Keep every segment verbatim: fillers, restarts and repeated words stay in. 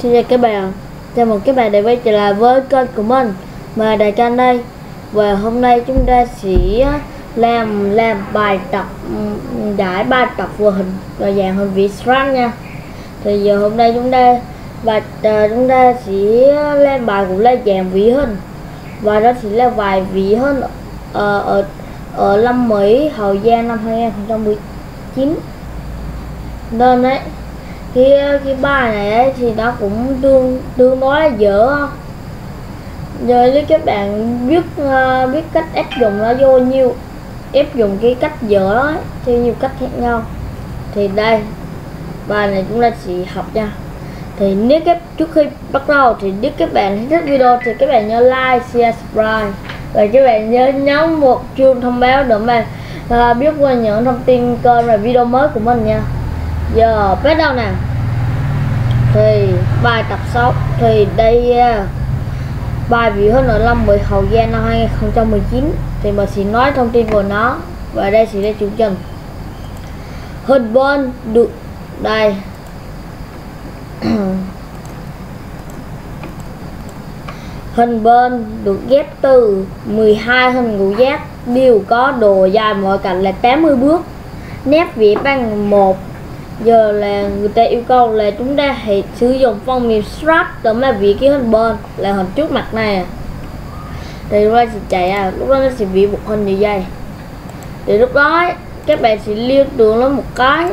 Xin chào các bạn, chào mừng các bạn đã quay trở lại với kênh của mình, mà Đại Can đây. Và hôm nay chúng ta sẽ làm làm bài tập giải bài tập vừa hình và dạng hình vẽ Scratch nha. Thì giờ hôm nay chúng ta và uh, chúng ta sẽ làm bài cũng là dạng vẽ hình, và đó chỉ là vài vẽ hình ở ở ở năm Mỹ Hậu Giang năm hai không một chín. Nên đấy, cái cái bài này ấy, thì nó cũng tương tương đối là dở không. Giờ nếu các bạn biết uh, biết cách áp dụng nó vô nhiều áp dụng cái cách dở đó theo nhiều cách khác nhau, thì đây bài này chúng ta sẽ học nha. Thì nếu các trước khi bắt đầu thì nếu các bạn thích video thì các bạn nhớ like, share, subscribe, và các bạn nhớ nhấn một chuông thông báo để mà uh, biết qua những thông tin kênh và video mới của mình nha. Giờ bắt đầu nào. Thì bài tập sáu thì đây uh, bài vẽ hình ở năm Mỹ Hậu Giang năm hai không một chín, thì mình sẽ nói thông tin về nó, và đây sẽ là chương trình. Hình bên được đây hình bên được ghép từ mười hai hình ngũ giác, đều có độ dài mọi cạnh là tám mươi bước, nét vẽ bằng một. Giờ là người ta yêu cầu là chúng ta hãy sử dụng phần mềm Scratch để mà vẽ cái hình bên là hình trước mặt này. Thì lúc đó sẽ chạy à, lúc đó nó sẽ vẽ một hình như vậy. Thì lúc đó các bạn sẽ liên tưởng nó một cái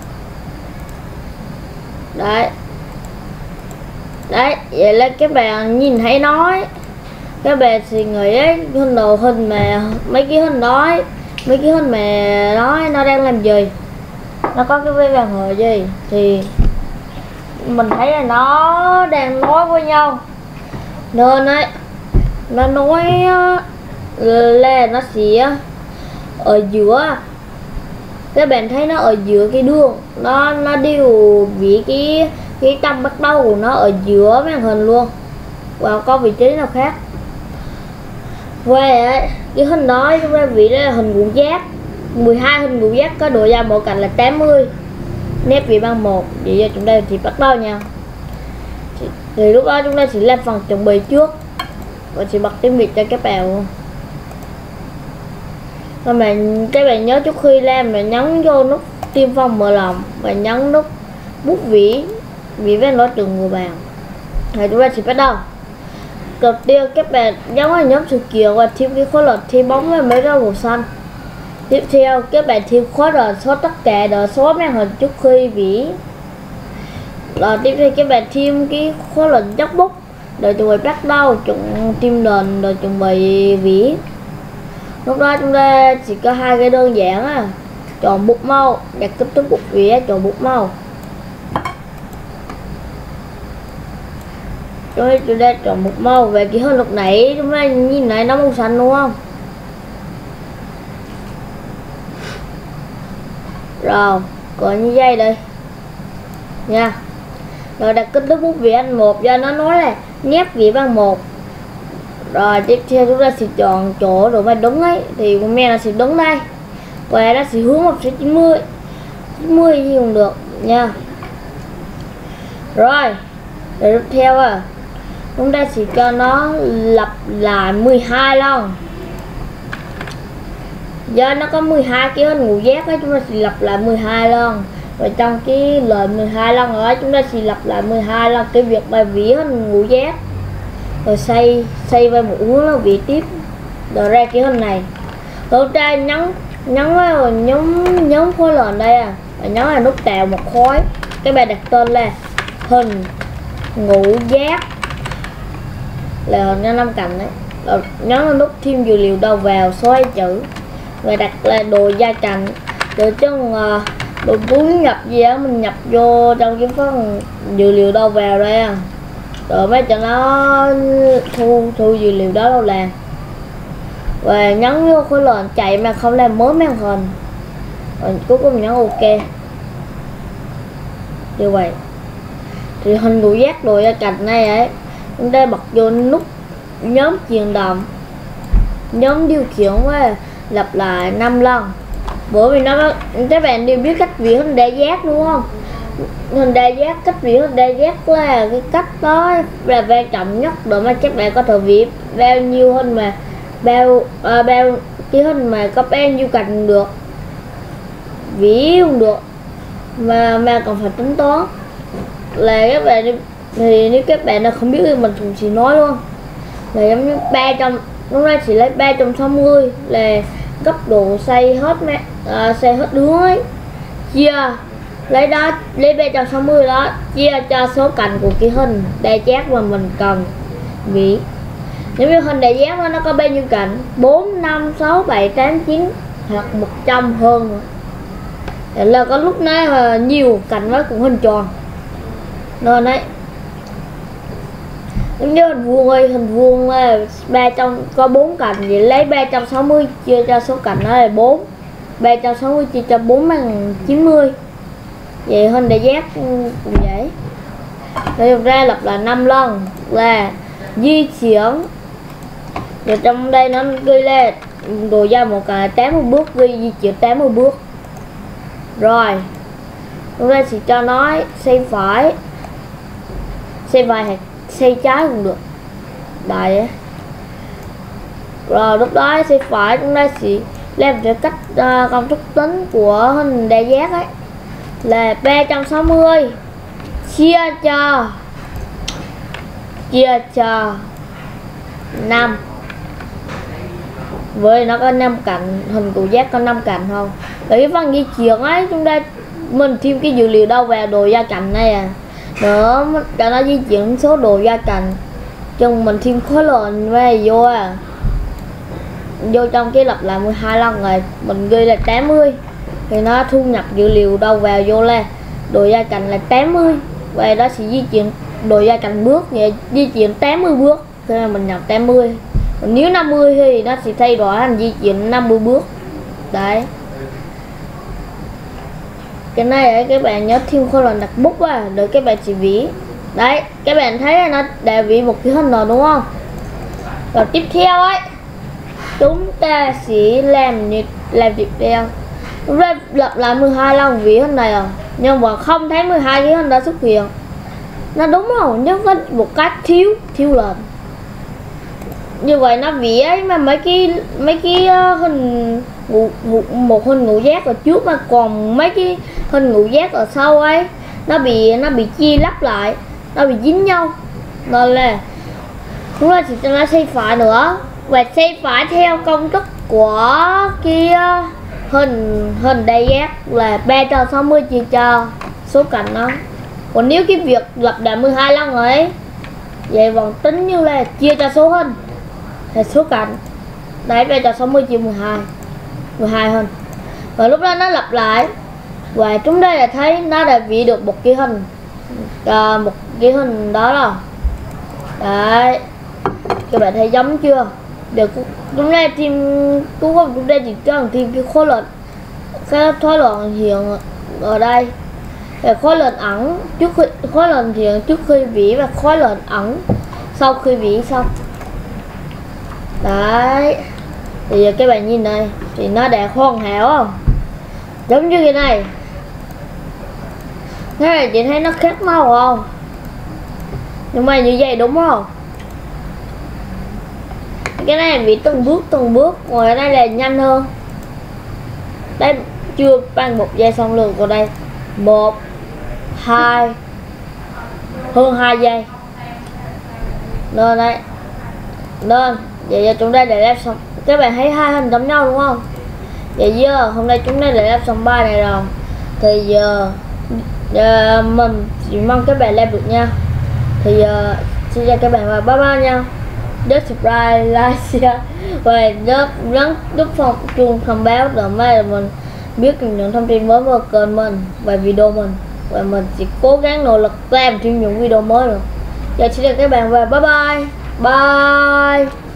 đấy đấy, vậy là các bạn nhìn thấy nói, các bạn sẽ nghĩ ấy, hình đầu hình mà mấy cái hình đó mấy cái hình mà nói nó đang làm gì, nó có cái vế vàng hồi gì, thì mình thấy là nó đang nói với nhau. Nên ấy nó nói là nó sẽ ở giữa, các bạn thấy nó ở giữa cái đường, nó nó đều vì cái cái tâm bắt đầu của nó ở giữa màn hình luôn, và có vị trí nào khác. Về ấy, cái hình đó chúng ta vị là hình ngũ giác, mười hai hình ngũ giác có độ dài mỗi cạnh là tám mươi, nét vẽ bằng một. Vậy giờ chúng ta thì bắt đầu nha. Thì, thì lúc đó chúng ta sẽ làm phần chuẩn bị trước, và sẽ bật tiếng Việt cho các bạn luôn. Các bạn các bạn nhớ trước khi làm là nhấn vô nút tiêm phong mở lòng và nhấn nút bút vẽ vẽ với nói từng người bàn. Thì chúng ta sẽ bắt đầu. Đầu tiên các bạn nhấn vào nhóm sự kiện và thêm cái khối lượng thêm bóng với mấy rau màu xanh. Tiếp theo các bạn thêm khối rồi số tất cả đỡ số màn hình trước khi vẽ. Rồi tiếp theo các bạn thêm cái khối lượng dốc bút để chuẩn bị bắt đầu chuẩn thêm nền rồi chuẩn bị vẽ. Lúc đó chúng ta chỉ có hai cái đơn giản à, chọn bút màu, đặt kích thước bút vẽ, chọn bút màu. Rồi chúng ta chọn bút màu. Về cái hình lúc nãy chúng ta nhìn này nó màu xanh đúng không? Rồi còn như vậy đây nha. Rồi đặt kích thước bút vẽ anh một, do nó nói là nét vẽ bằng một. Rồi tiếp theo chúng ta sẽ chọn chỗ độ mà đúng ấy, thì comment nó sẽ đúng đây, và nó sẽ hướng một số chín mươi chín mươi gì cũng được nha. Rồi rồi tiếp theo à, chúng ta sẽ cho nó lặp lại mười hai lần, do nó có mười hai cái hình ngũ giác ấy, chúng ta sẽ lặp lại mười hai lần. Và trong cái lời mười hai lần đó chúng ta sẽ lặp lại mười hai lần cái việc bài vẽ hình ngũ giác, rồi xây xây về một hướng nó vẽ tiếp rồi ra cái hình này. Rồi ta nhấn nhấn vào nhóm nhóm khối lệnh đây à, và nhấn là nút tạo một khối, các bạn đặt tên là hình ngũ giác là hình cho năm cạnh đấy. Rồi nhấn vào nút thêm dữ liệu đầu vào số hai chữ, và đặt là độ dài cạnh, rồi chân uh, đồ muốn nhập gì đó mình nhập vô trong cái phần dữ liệu đầu vào đây à, rồi mới cho nó thu thu dữ liệu đó đâu làm. Và nhấn vô khối lệnh chạy mà không làm mới màn hình, rồi cuối cùng nhấn ok. Như vậy thì hình ngũ giác đồ ra cạnh này ấy, chúng ta bật vô nút nhóm chuyển động, nhóm điều khiển và lặp lại năm lần. Bởi vì nó các bạn đều biết cách vẽ hình đa giác đúng không? hình đa giác, cách vẽ hình đa giác là cái cách đó là quan trọng nhất để mà các bạn có thể vẽ bao nhiêu hình mà bao à, bao cái hình mà có bao nhiêu cạnh được, vẽ không được mà mà còn phải tính toán. Là các bạn thì nếu các bạn là không biết thì mình cũng chỉ nói luôn là giống như ba trăm, lúc nay chỉ lấy ba trăm sáu mươi là cấp độ xây hết mẹ à, xây hết đứa ấy, chia lấy đó lấy ba trăm sáu mươi đó chia cho số cạnh của cái hình đa giác mà mình cần vẽ. Nếu như hình đa giác đó, nó có bao nhiêu cạnh, bốn, năm, sáu, bảy, tám, chín hoặc một trăm hơn nữa. Là có lúc nó là nhiều cạnh nó cũng hình tròn nên đấy. Giống như hình vuông ơi, hình vuông là ba trăm có bốn cạnh, vậy lấy ba trăm sáu mươi chia cho số cạnh nó là bốn, ba trăm sáu mươi chia cho bốn bằng chín mươi. Vậy hình đa giác cũng vậy. Rồi ra lặp lại năm lần là di chuyển. Rồi trong đây nó ghi là đồ ra một cái tám mươi bước, ghi di chuyển tám mươi bước. Rồi chúng ta chỉ cho nói xây phải, xây phải hoặc xây trái cũng được đấy. Rồi lúc đó xây phải chúng ta sẽ làm theo cách uh, công thức tính của hình đa giác ấy là ba trăm sáu mươi chia cho chia cho năm, với nó có năm cạnh, hình cụ giác có năm cạnh không. Bởi cái phần di chuyển ấy chúng ta mình thêm cái dữ liệu đâu vào đồ gia cạnh này à, nữa cho nó di chuyển số đồ gia cạnh, chung mình thêm khối lượng về vô à, vô trong cái lặp lại mười hai lần rồi mình ghi là tám mươi thì nó thu nhập dữ liệu đâu vào vô là đồ gia cạnh là tám mươi, và đó sẽ di chuyển đồ gia cạnh bước, vậy di chuyển tám mươi bước khi mà mình nhập tám mươi. Còn nếu năm mươi thì nó sẽ thay đổi thành di chuyển năm mươi bước đấy. Cái này ấy, các bạn nhớ thêm khối lượng đặt bút vào để các bạn chỉ vẽ đấy. Các bạn thấy là nó đã vẽ một cái hình rồi đúng không. Rồi tiếp theo ấy chúng ta sẽ làm như làm tiếp theo, chúng ta lặp lại mười hai lần vẽ hình này rồi nhưng mà không thấy mười hai cái hình đã xuất hiện. Nó đúng không, nhưng có một cách thiếu thiếu lên như vậy nó vẽ mà mấy cái mấy cái hình ngũ, ngũ, một hình ngũ giác ở trước mà còn mấy cái hình ngũ giác ở sau ấy nó bị nó bị chia lắp lại, nó bị dính nhau nên là chúng ta chỉ cho nó xây phải nữa, và xây phải theo công thức của cái hình hình đa giác là ba trăm sáu mươi chia cho số cạnh nó. Còn nếu cái việc lặp lại mười hai lần rồi ấy, vậy vẫn tính như là chia cho số hình là số cạnh đấy, ba trăm sáu mươi chia mười hai, mười hai hình, và lúc đó nó lặp lại và chúng ta đã thấy nó đã vẽ được một cái hình à, một cái hình đó rồi đấy. Các bạn thấy giống chưa? Được, chúng ta thêm cũng không, chúng ta chỉ cần thêm cái khối lượng, cái khối lượng hiện ở đây là khối lượng ẩn trước khi khối lượng hiện trước khi vẽ và khối lượng ẩn sau khi vẽ xong đấy. Thì giờ các bạn nhìn này thì nó đã hoàn hảo không, giống như cái này. Thế này chị thấy nó khác màu không, nhưng mà như vậy đúng không? Cái này bị từng bước từng bước, ngoài cái này là nhanh hơn. Đây chưa bằng một giây xong lượt vào đây một hai hơn hai giây nên đấy. Nên vậy giờ chúng ta để làm xong, các bạn thấy hai hình giống nhau đúng không? Vậy giờ hôm nay chúng ta để làm xong bài này rồi thì giờ uh, mình chỉ mong các bạn làm được nha. Thì giờ uh, xin chào các bạn và bye bye nha. Nhớ subscribe, like, share và nhớ nhấn nút phòng chuông thông báo để mai mình biết những thông tin mới về kênh mình và video mình, và mình sẽ cố gắng nỗ lực làm thêm những video mới nữa. Giờ xin chào các bạn và bye bye bye.